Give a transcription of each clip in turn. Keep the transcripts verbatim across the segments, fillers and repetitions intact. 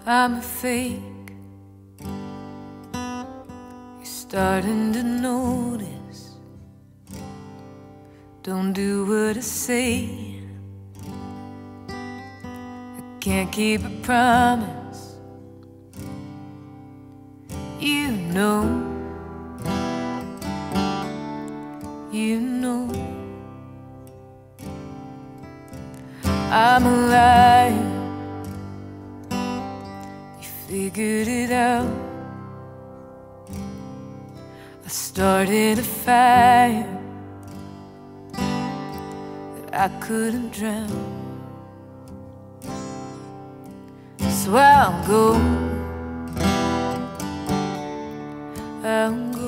I'm a fake. You're starting to notice. Don't do what I say. I can't keep a promise. You know, you know I'm a liar. You figured it out. I started a fire that I couldn't drown. So I'll go, I'll go.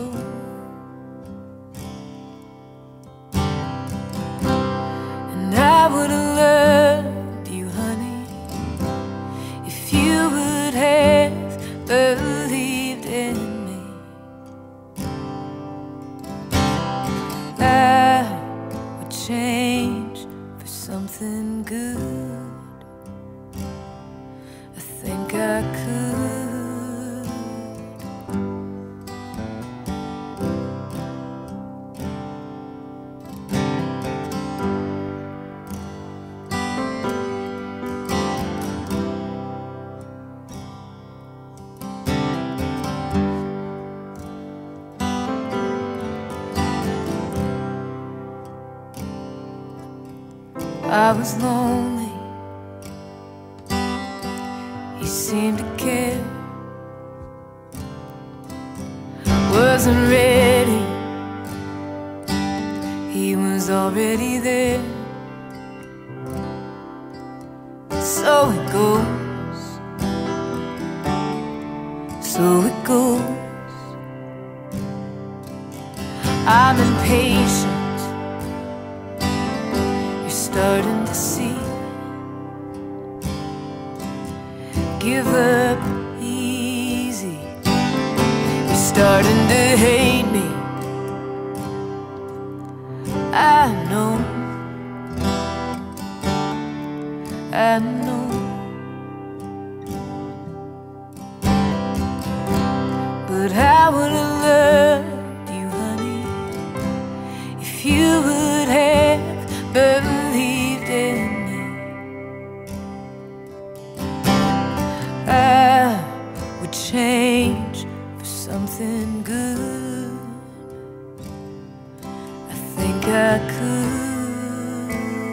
And I would have loved you, honey, if you would have believed in me. I would change for something good. I think I could. I was lonely. He seemed to care. Wasn't ready. He was already there. So it goes. So it goes. I'm impatient. Starting to see. Give up easy. You're starting to hate me. I know, I know. But I would have loved you, honey, if you would have believed in me. I would change for something good. I think I could.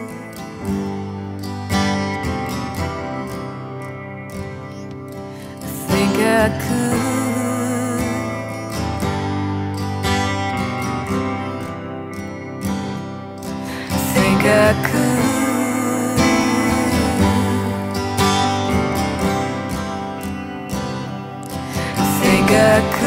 I think I could. I think I could. I think I could.